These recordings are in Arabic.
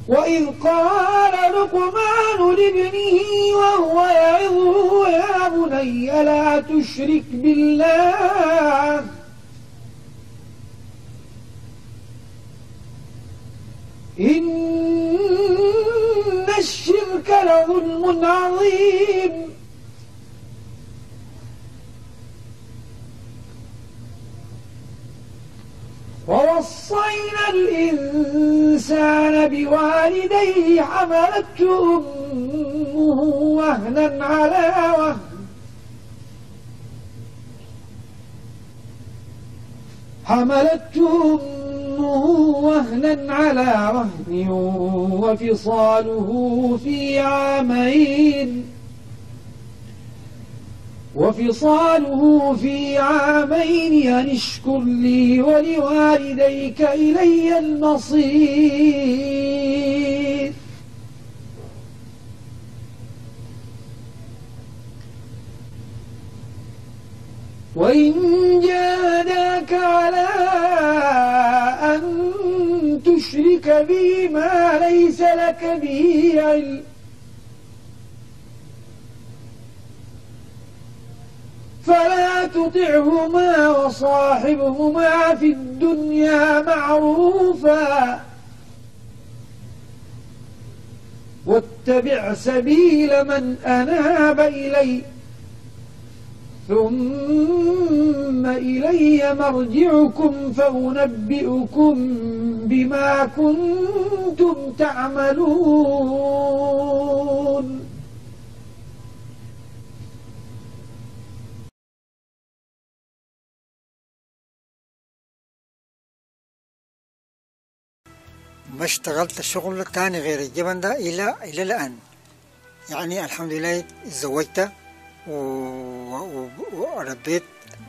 وإذ قال لقمان لابنه وهو يعظه يا بني لا تشرك بالله إن الشرك لظلم عظيم ووصينا الإنسان بوالديه حملته أمه وهنا على وهن وفصاله في عامين أن اشكر لي ولوالديك إلي المصير وإن جاهداك على أن تشرك بي ما ليس لك به علم فلا تطعهما وصاحبهما في الدنيا معروفا واتبع سبيل من أناب إلي ثم إلي مرجعكم فأنبئكم بما كنتم تعملون. ما اشتغلت شغل تاني غير الجبن ده إلى الآن. يعني الحمد لله اتزوجت وربيت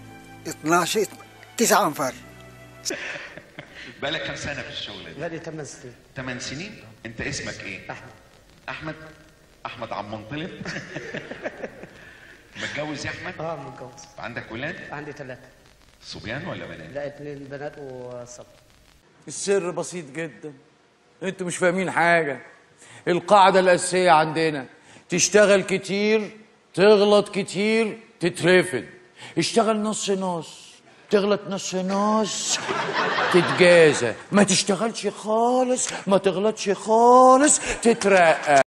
9 أنفار. بقالك كم سنة في الشغل ده؟ بقالي 8 سنين. 8 سنين؟ أنت اسمك إيه؟ أحمد. أحمد عم منطلب. متجوز يا أحمد؟ متجوز. عندك ولاد؟ عندي 3. صبيان ولا بنات؟ لا 2 بنات وصبي. السر بسيط جدا، انتوا مش فاهمين حاجة. القاعدة الأساسية عندنا تشتغل كتير تغلط كتير تترفد. اشتغل نص نص تغلط نص نص تتجازى، ما تشتغلش خالص ما تغلطش خالص تترقى.